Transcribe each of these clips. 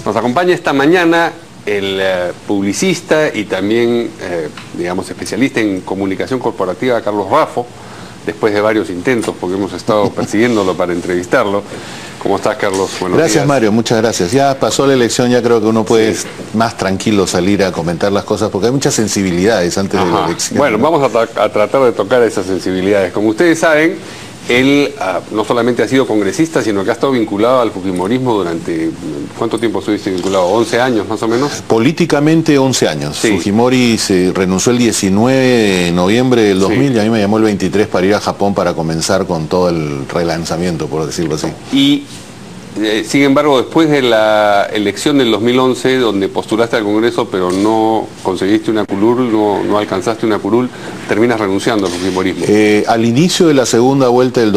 Nos acompaña esta mañana el publicista y también, digamos, especialista en comunicación corporativa, Carlos Raffo, después de varios intentos, porque hemos estado persiguiéndolo para entrevistarlo. ¿Cómo estás, Carlos? Buenos Gracias, días. Mario, muchas gracias. Ya pasó la elección, ya creo que uno puede más tranquilo salir a comentar las cosas, porque hay muchas sensibilidades antes de la elección. Bueno, vamos a tratar de tocar esas sensibilidades. Como ustedes saben, él no solamente ha sido congresista, sino que ha estado vinculado al fujimorismo durante... ¿Cuánto tiempo estuviste vinculado? ¿11 años más o menos? Políticamente 11 años. Sí. Fujimori se renunció el 19 de noviembre del 2000 y a mí me llamó el 23 para ir a Japón para comenzar con todo el relanzamiento, por decirlo así. Y sin embargo, después de la elección del 2011, donde postulaste al Congreso pero no conseguiste una curul, no alcanzaste una curul, terminas renunciando al fujimorismo. Al inicio de la segunda vuelta del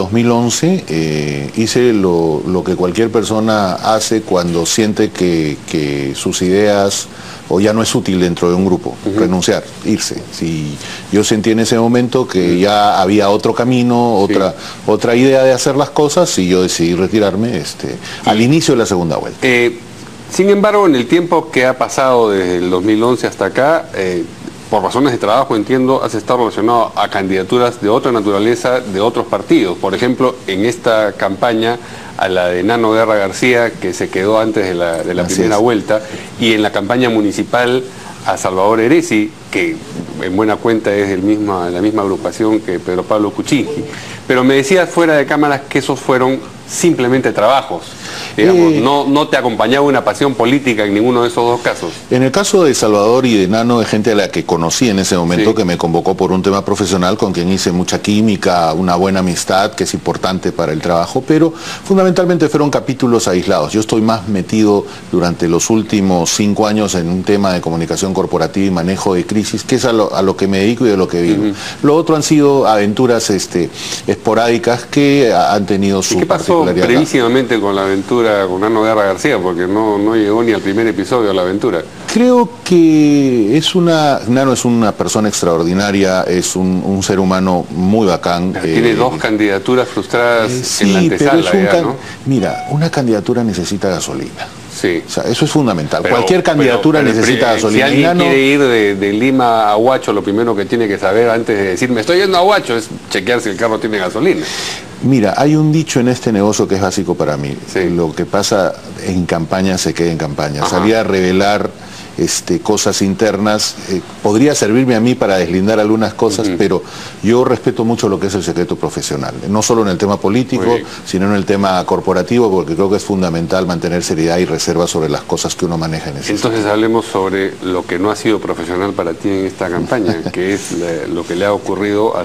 2011 hice lo que cualquier persona hace cuando siente que sus ideas o ya no es útil dentro de un grupo, renunciar, irse. Si yo sentí en ese momento que ya había otro camino, otra idea de hacer las cosas, y yo decidí retirarme al inicio de la segunda vuelta. Sin embargo, en el tiempo que ha pasado desde el 2011 hasta acá, por razones de trabajo, entiendo, has estado relacionado a candidaturas de otra naturaleza de otros partidos. Por ejemplo, en esta campaña a la de Nano Guerra García, que se quedó antes de la primera vuelta, y en la campaña municipal a Salvador Heresi, que en buena cuenta es la misma agrupación que Pedro Pablo Kuczynski. Pero me decías fuera de cámaras que esos fueron simplemente trabajos. Digamos, no te acompañaba una pasión política en ninguno de esos dos casos. En el caso de Salvador y de Nano, de gente a la que conocí en ese momento, que me convocó por un tema profesional, con quien hice mucha química, una buena amistad, que es importante para el trabajo, pero fundamentalmente fueron capítulos aislados. Yo estoy más metido durante los últimos 5 años en un tema de comunicación corporativa y manejo de crisis, que es a lo que me dedico y de lo que vivo. Lo otro han sido aventuras esporádicas que han tenido su particularidad. ¿Qué pasó brevísimamente con la aventura con Nano Guerra García? Porque no llegó ni al primer episodio de la aventura. Creo que Nano es una persona extraordinaria, es un ser humano muy bacán. Tiene 2 candidaturas frustradas en la antesala, ¿no? Mira, una candidatura necesita gasolina. Sí. O sea, eso es fundamental. Cualquier candidatura necesita gasolina. Si alguien quiere ir de Lima a Huacho, lo primero que tiene que saber antes de decir me estoy yendo a Huacho es chequear si el carro tiene gasolina. Mira, hay un dicho en este negocio que es básico para mí. Lo que pasa en campaña se queda en campaña. Salir a revelar cosas internas podría servirme a mí para deslindar algunas cosas, pero yo respeto mucho lo que es el secreto profesional, no solo en el tema político, sino en el tema corporativo, porque creo que es fundamental mantener seriedad y reserva sobre las cosas que uno maneja en ese Entonces hablemos sobre lo que no ha sido profesional para ti en esta campaña, que es lo que le ha ocurrido a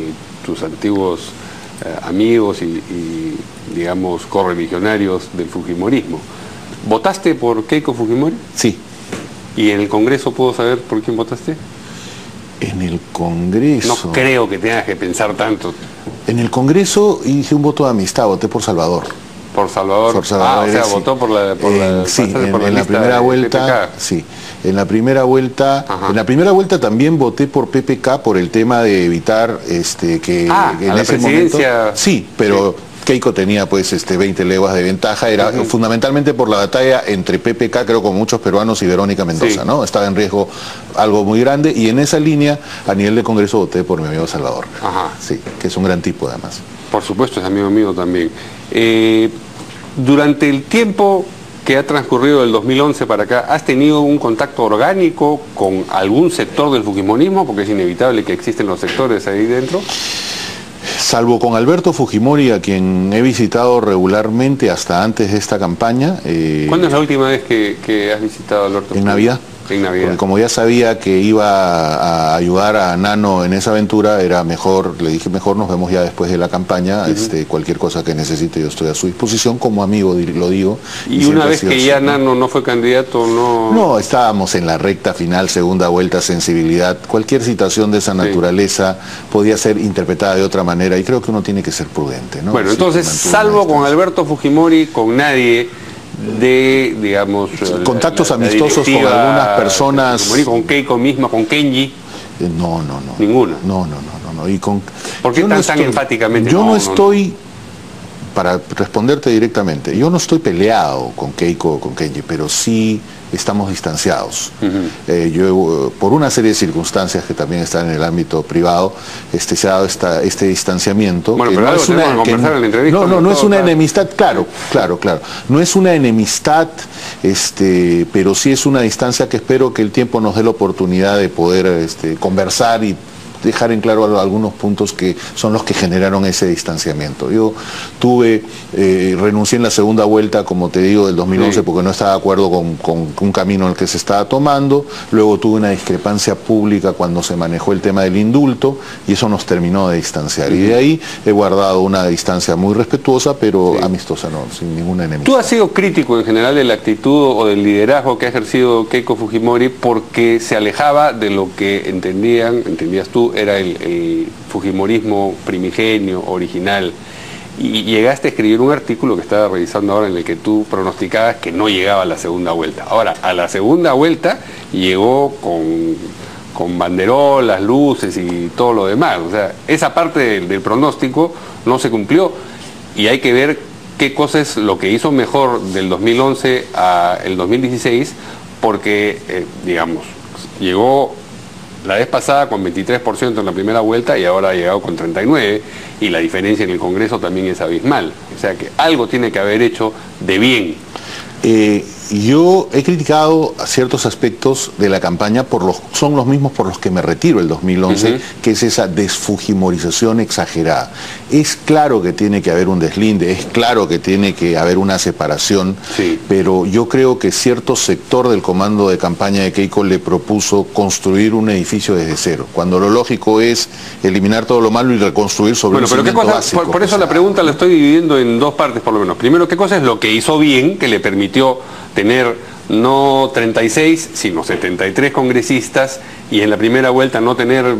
tus antiguos amigos y digamos, correligionarios del fujimorismo. ¿Votaste por Keiko Fujimori? Sí. ¿Y en el Congreso puedo saber por quién votaste? En el Congreso... No creo que tengas que pensar tanto. En el Congreso hice un voto de amistad, voté por Salvador. ¿Por Salvador? Por Salvador, o sea, votó por la en la primera vuelta, sí. En la primera vuelta también voté por PPK por el tema de evitar que en ese momento... Sí, pero... Keiko tenía pues 20 leguas de ventaja, era fundamentalmente por la batalla entre PPK, creo con muchos peruanos, y Verónica Mendoza, ¿no? Estaba en riesgo algo muy grande, y en esa línea, a nivel de Congreso, voté por mi amigo Salvador. Sí, que es un gran tipo además. Por supuesto, es amigo mío también. Durante el tiempo que ha transcurrido del 2011 para acá, ¿has tenido un contacto orgánico con algún sector del fujimorismo? Porque es inevitable que existen los sectores ahí dentro. Salvo con Alberto Fujimori, a quien he visitado regularmente hasta antes de esta campaña. ¿Cuándo es la última vez que has visitado a Alberto Fujimori? En Navidad. En Navidad. Porque como ya sabía que iba a ayudar a Nano en esa aventura, era mejor, le dije mejor nos vemos ya después de la campaña, cualquier cosa que necesite yo estoy a su disposición, como amigo lo digo. Y una vez que ya Nano no fue candidato, No, estábamos en la recta final, segunda vuelta, sensibilidad, cualquier situación de esa naturaleza podía ser interpretada de otra manera, y creo que uno tiene que ser prudente, ¿no? Bueno, entonces, salvo con Alberto Fujimori, con nadie de, digamos... Contactos amistosos con algunas personas... ¿Con Keiko misma, con Kenji? No. ¿Ninguna? No. ¿Por qué tan enfáticamente? Yo no estoy para responderte directamente, yo no estoy peleado con Keiko o con Kenji, pero sí estamos distanciados. Yo, por una serie de circunstancias que también están en el ámbito privado, se ha dado este distanciamiento. Bueno, pero no es una, conversar en la entrevista. No es una enemistad, claro. No es una enemistad, pero sí es una distancia que espero que el tiempo nos dé la oportunidad de poder conversar y dejar en claro algunos puntos que son los que generaron ese distanciamiento. Yo renuncié en la segunda vuelta, como te digo, del 2011, porque no estaba de acuerdo con un camino en el que se estaba tomando. Luego tuve una discrepancia pública cuando se manejó el tema del indulto y eso nos terminó de distanciar. Y de ahí he guardado una distancia muy respetuosa, pero amistosa, no, sin ninguna enemistad. ¿Tú has sido crítico en general de la actitud o del liderazgo que ha ejercido Keiko Fujimori porque se alejaba de lo que entendías tú, era el fujimorismo primigenio, original, y llegaste a escribir un artículo que estaba revisando ahora en el que tú pronosticabas que no llegaba a la segunda vuelta? Ahora, a la segunda vuelta llegó con banderolas, luces y todo lo demás. O sea, esa parte del pronóstico no se cumplió y hay que ver qué cosa es lo que hizo mejor del 2011 al 2016, porque, digamos, llegó la vez pasada con 23% en la primera vuelta y ahora ha llegado con 39%, y la diferencia en el Congreso también es abismal. O sea que algo tiene que haber hecho de bien. Yo he criticado a ciertos aspectos de la campaña, son los mismos por los que me retiro el 2011, que es esa desfujimorización exagerada. Es claro que tiene que haber un deslinde, es claro que tiene que haber una separación, pero yo creo que cierto sector del comando de campaña de Keiko le propuso construir un edificio desde cero, cuando lo lógico es eliminar todo lo malo y reconstruir sobre un cimiento básico. Por eso la pregunta la estoy dividiendo en dos partes por lo menos. Primero, ¿qué cosa es lo que hizo bien, que le permitió tener no 36, sino 73 congresistas, y en la primera vuelta no tener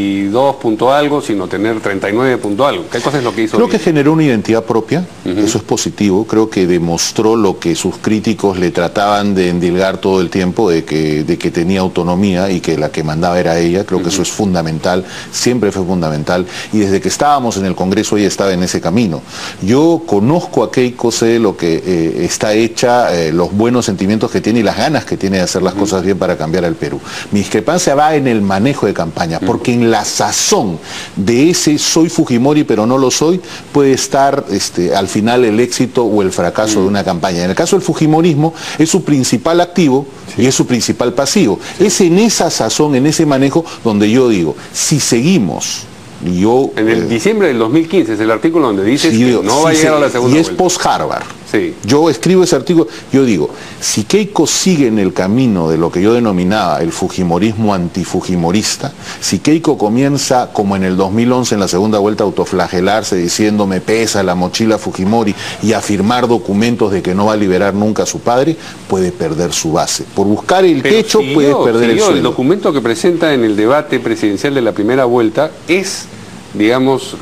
22 punto algo, sino tener 39 punto algo? ¿Qué cosa es lo que hizo? Creo que generó una identidad propia, eso es positivo. Creo que demostró lo que sus críticos le trataban de endilgar todo el tiempo, de que tenía autonomía y que la que mandaba era ella. Creo que eso es fundamental, siempre fue fundamental, y desde que estábamos en el Congreso ella estaba en ese camino. Yo conozco a Keiko, sé lo que está hecha, los buenos sentimientos que tiene y las ganas que tiene de hacer las cosas bien para cambiar al Perú. Mi discrepancia va en el manejo de campaña, porque en la sazón de ese soy Fujimori pero no lo soy, puede estar al final el éxito o el fracaso de una campaña. En el caso del Fujimorismo es su principal activo y es su principal pasivo. Es en esa sazón, en ese manejo, donde yo digo, si seguimos... en el diciembre del 2015 es el artículo donde dices que no va a llegar a la segunda vuelta. Y es post-Harvard. Yo escribo ese artículo, yo digo, si Keiko sigue en el camino de lo que yo denominaba el fujimorismo antifujimorista, si Keiko comienza, como en el 2011 en la segunda vuelta, a autoflagelarse diciendo me pesa la mochila Fujimori y a firmar documentos de que no va a liberar nunca a su padre, puede perder su base. Por buscar el techo puede perder el suelo. El documento que presenta en el debate presidencial de la primera vuelta es, digamos,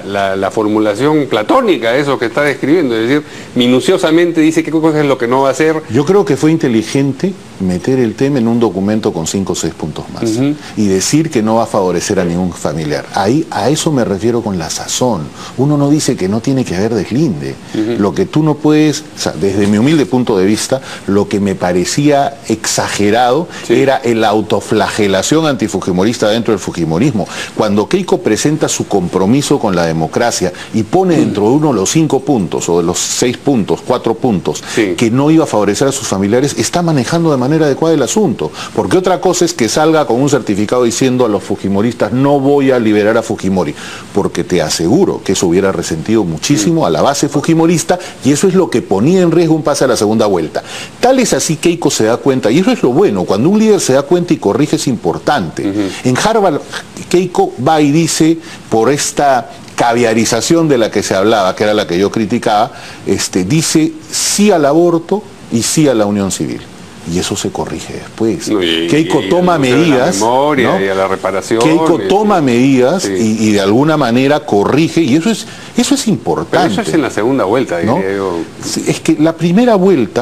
la formulación platónica de eso que está describiendo, es decir, minuciosamente dice qué cosa es lo que no va a hacer. Yo creo que fue inteligente meter el tema en un documento con 5 o 6 puntos más y decir que no va a favorecer a ningún familiar. Ahí, a eso me refiero con la sazón. Uno no dice que no tiene que haber deslinde. Lo que tú no puedes, o sea, desde mi humilde punto de vista, lo que me parecía exagerado era la autoflagelación antifujimorista dentro del fujimorismo. Cuando Keiko presenta su compromiso con la democracia y pone dentro de uno los 5 puntos o de los 6 puntos, 4 puntos, que no iba a favorecer a sus familiares, está manejando de manera adecuada el asunto. Porque otra cosa es que salga con un certificado diciendo a los fujimoristas no voy a liberar a Fujimori, porque te aseguro que eso hubiera resentido muchísimo a la base fujimorista, y eso es lo que ponía en riesgo un pase a la segunda vuelta. Tal es así Keiko se da cuenta, y eso es lo bueno, cuando un líder se da cuenta y corrige es importante. En Harvard Keiko va y dice, por esta caviarización de la que se hablaba, que era la que yo criticaba, dice sí al aborto y sí a la unión civil. y eso se corrige después. Keiko toma medidas, a la memoria, ¿no? Y a la reparación. Keiko toma medidas y de alguna manera corrige, y eso es importante. Pero eso es en la segunda vuelta, ¿no? diría yo. Sí, es que la primera vuelta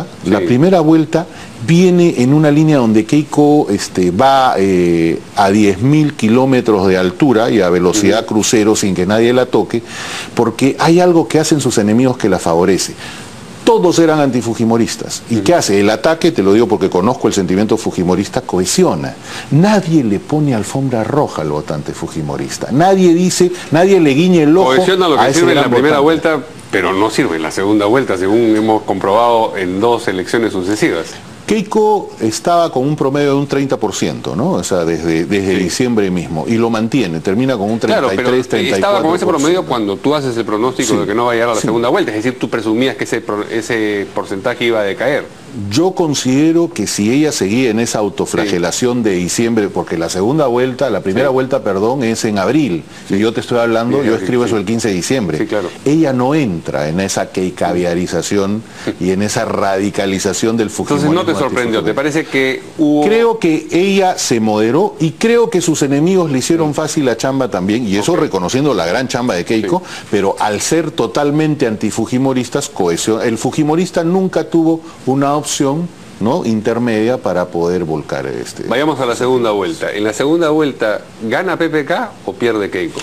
viene en una línea donde Keiko va a 10.000 kilómetros de altura y a velocidad crucero sin que nadie la toque, porque hay algo que hacen sus enemigos que la favorece. Todos eran antifujimoristas. ¿Y qué hace? El ataque, te lo digo porque conozco el sentimiento fujimorista, cohesiona. Nadie le pone alfombra roja al votante fujimorista. Nadie le guiñe el ojo. Cohesiona lo que sirve en la primera votante. vuelta, pero no sirve en la segunda vuelta, según hemos comprobado en 2 elecciones sucesivas. Keiko estaba con un promedio de un 30%, ¿no? O sea, desde diciembre mismo, y lo mantiene, termina con un 33, pero 34%. Estaba con ese promedio cuando tú haces el pronóstico de que no va a llegar a la segunda vuelta, es decir, tú presumías que ese porcentaje iba a decaer. Yo considero que si ella seguía en esa autoflagelación de diciembre, porque la primera vuelta, perdón, es en abril, y yo te estoy hablando, yo escribo eso el 15 de diciembre. Claro. Ella no entra en esa keikaviarización y en esa radicalización del fujimorismo. Entonces no te sorprendió, ¿te parece que hubo...? Creo que ella se moderó y creo que sus enemigos le hicieron fácil la chamba también, y eso reconociendo la gran chamba de Keiko, pero al ser totalmente antifujimoristas, el fujimorista nunca tuvo una opción, ¿no?, intermedia para poder volcar Vayamos a la segunda vuelta. ¿En la segunda vuelta gana PPK o pierde Keiko?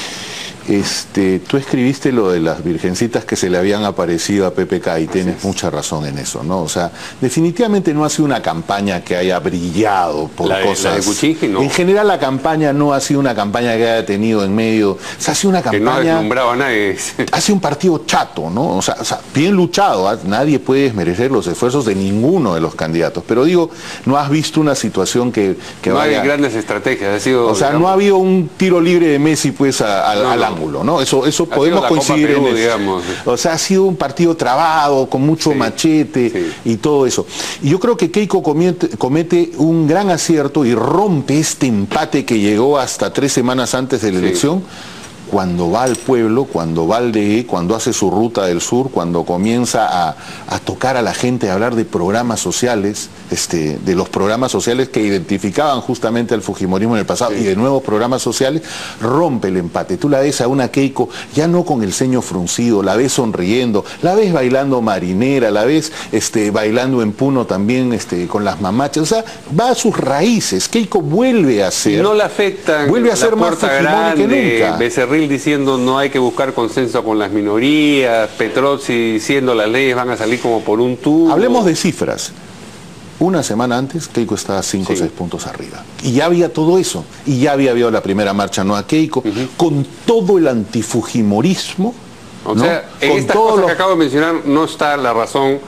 Tú escribiste lo de las virgencitas que se le habían aparecido a PPK y tienes mucha razón en eso, ¿no? O sea, definitivamente no ha sido una campaña que haya brillado por cosas. La de Kuczynski, no. En general la campaña no ha sido una campaña que haya tenido en medio. O sea, ha sido una campaña. Que no ha deslumbrado a nadie. Ha sido un partido chato, ¿no? O sea, bien luchado. Nadie puede desmerecer los esfuerzos de ninguno de los candidatos. Pero digo, no has visto una situación que no vaya. Hay grandes estrategias. Ha sido, o sea, digamos, no ha habido un tiro libre de Messi, pues, al ángulo, ¿no? Eso podemos coincidir en eso. Digamos. O sea, ha sido un partido trabado, con mucho machete y todo eso. Y yo creo que Keiko comete un gran acierto y rompe este empate que llegó hasta 3 semanas antes de la elección, cuando va al pueblo, cuando va al DE, cuando hace su ruta del sur, cuando comienza a tocar a la gente, a hablar de programas sociales, de los programas sociales que identificaban justamente al fujimorismo en el pasado y de nuevos programas sociales, rompe el empate. Tú la ves a una Keiko ya no con el ceño fruncido, la ves sonriendo, la ves bailando marinera, la ves bailando en Puno también con las mamachas, o sea, va a sus raíces. Keiko vuelve a ser... Y no le afectan, vuelve a ser más fujimori que nunca. Becerril diciendo no hay que buscar consenso con las minorías, Petrozzi diciendo las leyes van a salir como por un tubo. Hablemos de cifras. Una semana antes, Keiko estaba 5 o 6 puntos arriba. Y ya había todo eso. Y ya había habido la primera marcha no a Keiko, con todo el antifujimorismo. O sea, en estas cosas que acabo de mencionar no está la razón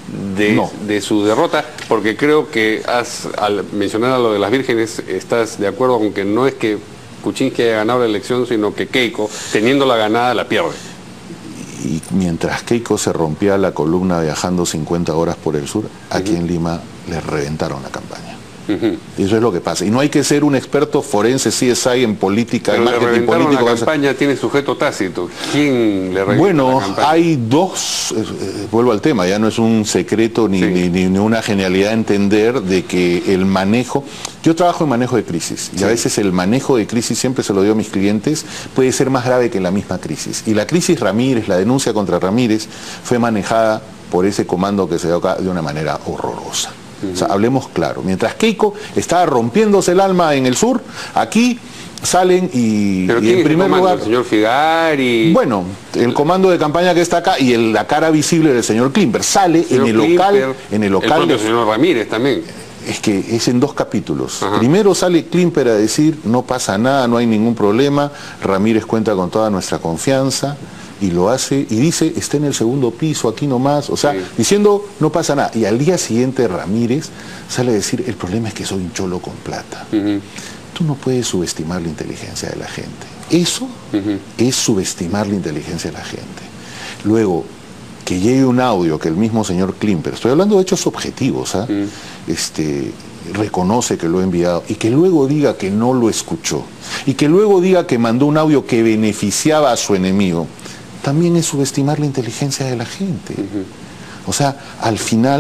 de su derrota, porque creo que al mencionar a lo de las vírgenes, estás de acuerdo con que no es que Kuczynski haya ganado la elección, sino que Keiko, teniendo la ganada, la pierde. Y mientras Keiko se rompía la columna viajando 50 horas por el sur, aquí en Lima le reventaron la campaña. Y eso es lo que pasa. Y no hay que ser un experto forense, CSI en política, pero en marketing político. La campaña tiene sujeto tácito. ¿Quién le reventó la campaña? Hay dos, vuelvo al tema, ya no es un secreto ni una genialidad entender de que el manejo... Yo trabajo en manejo de crisis y a veces el manejo de crisis, siempre se lo digo a mis clientes, puede ser más grave que la misma crisis. Y la crisis Ramírez, la denuncia contra Ramírez, fue manejada por ese comando que se dio acá de una manera horrorosa. O sea, hablemos claro. Mientras Keiko estaba rompiéndose el alma en el sur, aquí salen ¿Pero quién en primer lugar... ¿El señor Figari? Bueno, el comando de campaña que está acá y la cara visible del señor Klimper sale en el local... El propio señor Ramírez también. Es que es en 2 capítulos. Primero sale Klimper a decir, no pasa nada, no hay ningún problema, Ramírez cuenta con toda nuestra confianza, y lo hace, y dice, está en el 2.º piso, aquí nomás, o sea, diciendo, no pasa nada. Y al día siguiente Ramírez sale a decir, el problema es que soy un cholo con plata. Tú no puedes subestimar la inteligencia de la gente. Eso es subestimar la inteligencia de la gente. Luego, que llegue un audio que el mismo señor Klimper, estoy hablando de hechos objetivos, reconoce que lo ha enviado y que luego diga que no lo escuchó y que luego diga que mandó un audio que beneficiaba a su enemigo, también es subestimar la inteligencia de la gente. O sea, al final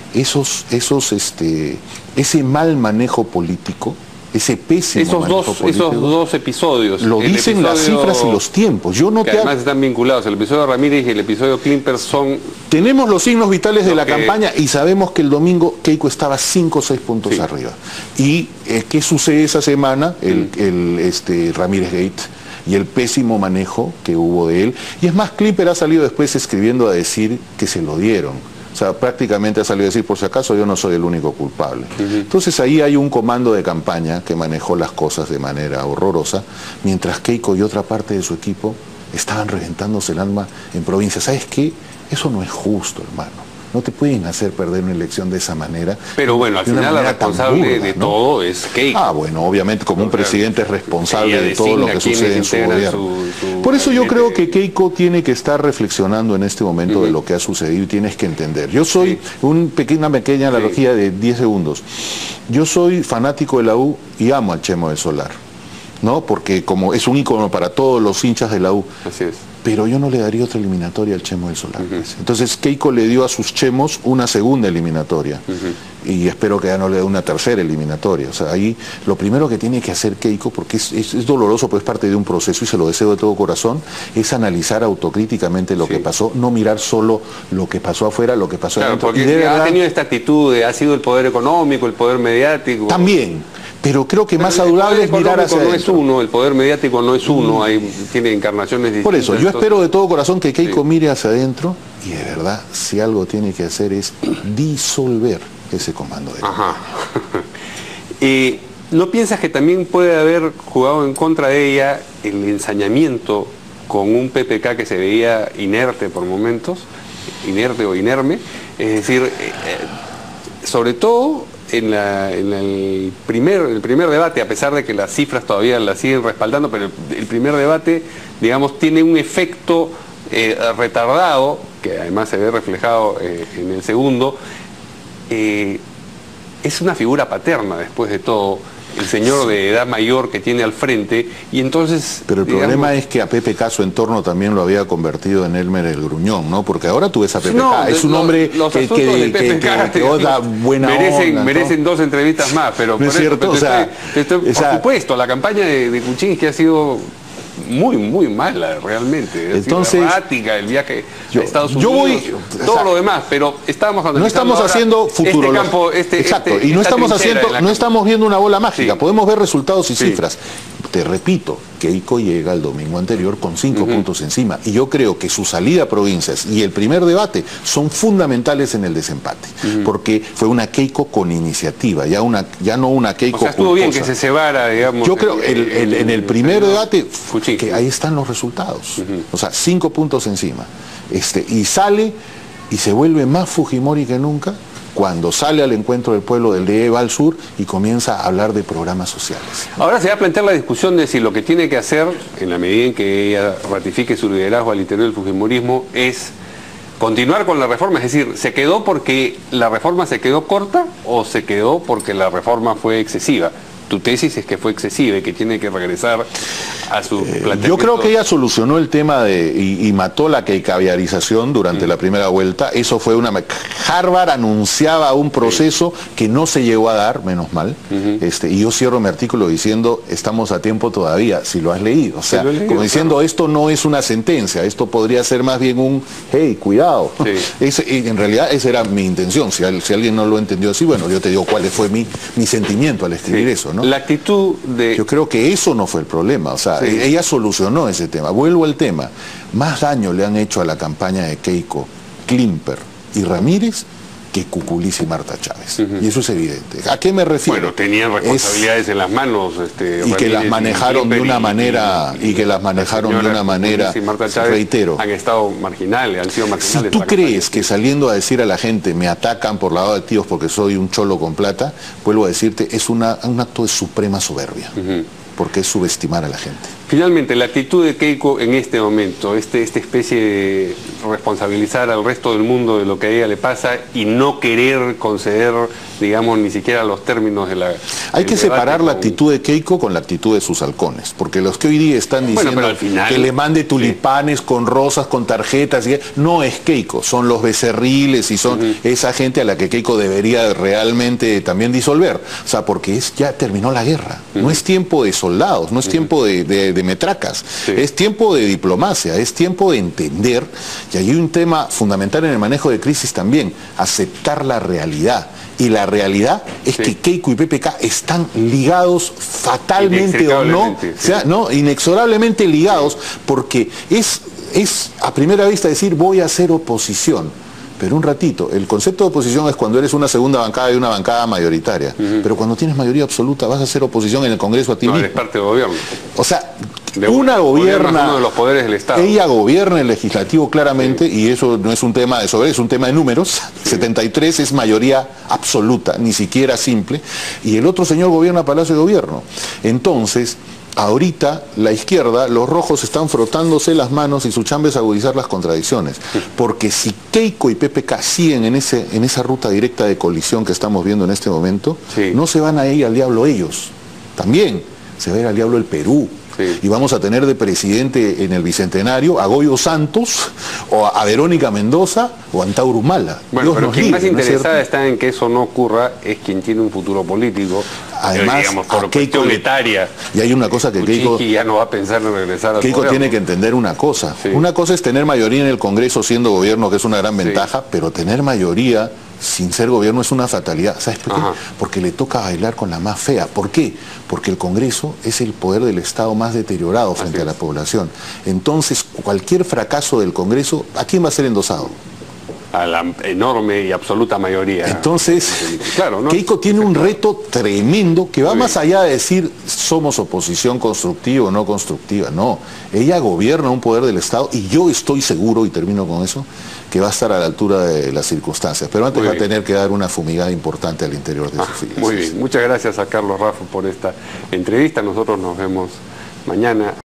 ese mal manejo político, ese pésimo manejo político, esos dos episodios. Lo dicen las cifras y los tiempos. Además están vinculados. El episodio de Ramírez y el episodio Klimper son... Tenemos los signos vitales de la campaña y sabemos que el domingo Keiko estaba 5 o 6 puntos arriba. ¿Y qué sucede esa semana? El Ramírez Gate y el pésimo manejo que hubo de él. Y es más, Klimper ha salido después escribiendo a decir que se lo dieron. O sea, prácticamente ha salido a decir, por si acaso yo no soy el único culpable. Entonces ahí hay un comando de campaña que manejó las cosas de manera horrorosa, mientras Keiko y otra parte de su equipo estaban reventándose el alma en provincia. ¿Sabes qué? Eso no es justo, hermano. No te pueden hacer perder una elección de esa manera. Pero bueno, al final la responsable de todo es Keiko. Ah, bueno, obviamente como un presidente es responsable de todo lo que sucede en su gobierno. Por eso yo creo que Keiko tiene que estar reflexionando en este momento de lo que ha sucedido y tienes que entender. Yo soy una pequeña analogía de 10 segundos. Yo soy fanático de la U y amo al Chemo del Solar, ¿no? Porque como es un ícono para todos los hinchas de la U. Así es. Pero yo no le daría otra eliminatoria al Chemo del Solar. Entonces Keiko le dio a sus chemos una segunda eliminatoria. Y espero que ya no le dé una tercera eliminatoria. O sea, ahí lo primero que tiene que hacer Keiko, porque es doloroso, pues es parte de un proceso y se lo deseo de todo corazón, es analizar autocríticamente lo que pasó, no mirar solo lo que pasó afuera, lo que pasó adentro. Porque ha tenido esta actitud, ha sido el poder económico, el poder mediático. También. Pero creo que más saludable es mirar hacia adentro. No es uno, el poder mediático no es uno, tiene encarnaciones distintas. Por eso, yo espero de todo corazón que Keiko mire hacia adentro y de verdad, si algo tiene que hacer es disolver ese comando de Ajá. ¿No piensas que también puede haber jugado en contra de ella el ensañamiento con un PPK que se veía inerte por momentos, inerte o inerme? Es decir, sobre todo en el primer debate, a pesar de que las cifras todavía las siguen respaldando, pero el primer debate, digamos, tiene un efecto retardado, que además se ve reflejado en el segundo. Es una figura paterna, después de todo, el señor de edad mayor que tiene al frente, y entonces... Pero el problema es que a PPK su entorno también lo había convertido en Elmer el Gruñón, ¿no? Porque ahora tú ves a PPK, es un hombre que da buena onda, merecen 2 entrevistas más, pero ¿no es cierto? Por supuesto, la campaña de Kuczynski ha sido muy mala realmente. Entonces, errática, el viaje a Estados Unidos, todo lo demás, pero no estamos haciendo futurología. Exacto, y no estamos viendo una bola mágica, podemos ver resultados y cifras. Te repito, Keiko llega el domingo anterior con 5 puntos encima, y yo creo que su salida a provincias y el primer debate son fundamentales en el desempate, porque fue una Keiko con iniciativa, ya no una Keiko. O sea, estuvo bien que se cebara, digamos. Yo creo en el primer debate que ahí están los resultados, o sea, 5 puntos encima, y sale y se vuelve más Fujimori que nunca cuando sale al encuentro del pueblo del DE va al sur y comienza a hablar de programas sociales. Ahora se va a plantear la discusión de si lo que tiene que hacer, en la medida en que ella ratifique su liderazgo al interior del fujimorismo, es continuar con la reforma. Es decir, ¿se quedó porque la reforma se quedó corta o se quedó porque la reforma fue excesiva? Tu tesis es que fue excesiva y que tiene que regresar a su planteamiento. Yo creo que ella solucionó el tema y mató la caviarización durante la primera vuelta. Eso fue Harvard anunciaba un proceso que no se llegó a dar, menos mal. Y yo cierro mi artículo diciendo, estamos a tiempo todavía, si lo has leído. O sea, como diciendo, esto no es una sentencia, esto podría ser más bien un, hey, cuidado. En realidad esa era mi intención. Si alguien no lo entendió así, bueno, yo te digo cuál fue mi sentimiento al escribir eso, ¿no? La actitud de... Yo creo que eso no fue el problema, o sea, ella solucionó ese tema. Vuelvo al tema, más daño le han hecho a la campaña de Keiko, Klimper y Ramírez que Cuculiz y Marta Chávez. Y eso es evidente. ¿A qué me refiero? Bueno, tenían responsabilidades en las manos. Y que las manejaron de una manera, reitero. Han estado marginales, han sido marginales. Si tú crees que saliendo a decir a la gente, me atacan por lavado de activos porque soy un cholo con plata, vuelvo a decirte, es un acto de suprema soberbia, porque es subestimar a la gente. Finalmente, la actitud de Keiko en este momento, esta especie de responsabilizar al resto del mundo de lo que a ella le pasa y no querer conceder, digamos, ni siquiera los términos de la... Hay que separar la actitud de Keiko con la actitud de sus halcones, porque los que hoy día están diciendo al final, que le mande tulipanes con rosas, con tarjetas, no es Keiko, son los becerriles y son esa gente a la que Keiko debería realmente también disolver. O sea, porque ya terminó la guerra, no es tiempo de soldados, no es tiempo de metracas, es tiempo de diplomacia, es tiempo de entender, y hay un tema fundamental en el manejo de crisis también, aceptar la realidad. Y la realidad es que Keiko y PPK están ligados fatalmente o no, o sea, no, inexorablemente ligados, porque es a primera vista decir voy a hacer oposición. Pero un ratito, el concepto de oposición es cuando eres una segunda bancada y una bancada mayoritaria. Pero cuando tienes mayoría absoluta vas a hacer oposición en el Congreso a ti mismo. Eres parte del gobierno. O sea, una gobierna, uno de los poderes del Estado. Ella gobierna el legislativo claramente, y eso no es un tema de soberanía, es un tema de números. 73 es mayoría absoluta, ni siquiera simple, y el otro señor gobierna Palacio de Gobierno. Entonces, ahorita la izquierda, los rojos están frotándose las manos y su chamba es agudizar las contradicciones. Porque si Keiko y PPK siguen en esa ruta directa de colisión que estamos viendo en este momento, no se van a ir al diablo ellos. También se va a ir al diablo el Perú. Y vamos a tener de presidente en el Bicentenario a Goyo Santos, o a Verónica Mendoza, o a Antauro Humala. Bueno, pero quien más interesada está en que eso no ocurra es quien tiene un futuro político. Además, digamos, por cuestión etaria. Y hay una cosa que Keiko ya no va a pensar en regresar a Keiko tiene que entender una cosa. Una cosa es tener mayoría en el Congreso siendo gobierno, que es una gran ventaja, pero tener mayoría sin ser gobierno es una fatalidad. ¿Sabes por qué? Porque le toca bailar con la más fea. ¿Por qué? Porque el Congreso es el poder del Estado más deteriorado frente a la población. Entonces, cualquier fracaso del Congreso, ¿a quién va a ser endosado? A la enorme y absoluta mayoría. Entonces, claro, ¿no? Keiko tiene un reto tremendo que va más allá de decir somos oposición constructiva o no constructiva. No, ella gobierna un poder del Estado y yo estoy seguro, y termino con eso, que va a estar a la altura de las circunstancias. Pero antes va a tener que dar una fumigada importante al interior de sus filas. Muy bien, muchas gracias a Carlos Raffo por esta entrevista. Nosotros nos vemos mañana.